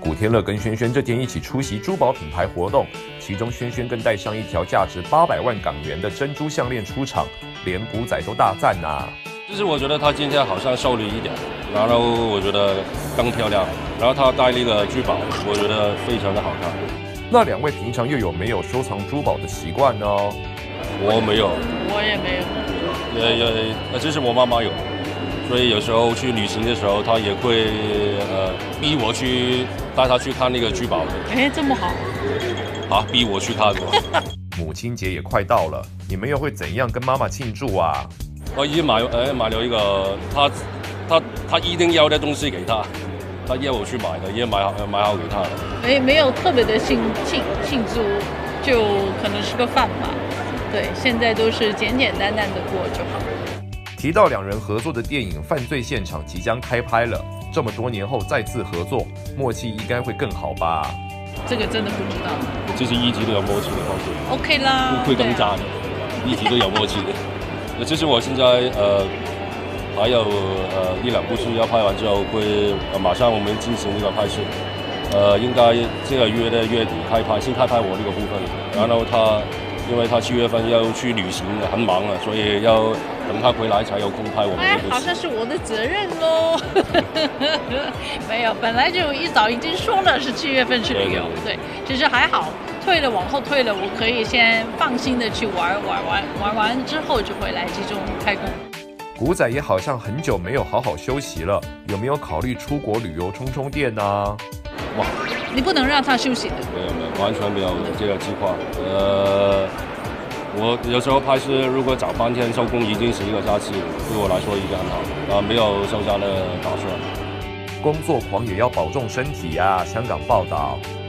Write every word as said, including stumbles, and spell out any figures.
古天乐跟轩轩这天一起出席珠宝品牌活动，其中轩轩更带上一条价值八百万港元的珍珠项链出场，连古仔都大赞呐、啊。 就是我觉得她今天好像瘦了一点，然后我觉得更漂亮，然后她戴了一个珠宝，我觉得非常的好看。 那两位平常又有没有收藏珠宝的习惯呢？ 我没有， 我也没有， 也也，呃，就是我妈妈有。所以有时候去旅行的时候，他也会呃逼我去带他去看那个珠宝的。 哎，这么好啊！逼我去看的。 母亲节也快到了，你们又会怎样跟妈妈庆祝啊？ 我已经买呃买了一个他他他一定要的东西给他，他要我去买的，也买好买好给他了。 没没有特别的庆庆庆祝，就可能吃个饭吧。对，现在都是简简单单的过就好。 提到两人合作的电影《犯罪现场》即将开拍了，这么多年后再次合作，默契应该会更好吧？ 这个真的不知道。 就是一直都有默契的方式。 OK 啦， 会更加的，一直都有默契的。那就是我现在呃还有呃一两部戏要拍完之后，会、呃、马上我们进行这个拍摄。呃，应该这个月的月底开拍，先开拍我这个部分，然后他。因为他七月份要去旅行，很忙啊，所以要等他回来才有空拍我们这部戏。 哎，好像是我的责任喽。没有，本来就一早已经说了是七月份去旅游，对，其实还好，退了往后退了，我可以先放心的去玩玩玩玩完之后就回来集中开工。 古仔也好像很久没有好好休息了，有没有考虑出国旅游充充电呢、啊？ 哇，你不能让他休息的。 没有没有，完全没有这个计划。呃，我有时候拍摄如果早半天收工，已经是一个假期，对我来说已经很好啊、呃，没有休假的打算。 工作狂也要保重身体呀、啊！香港报道。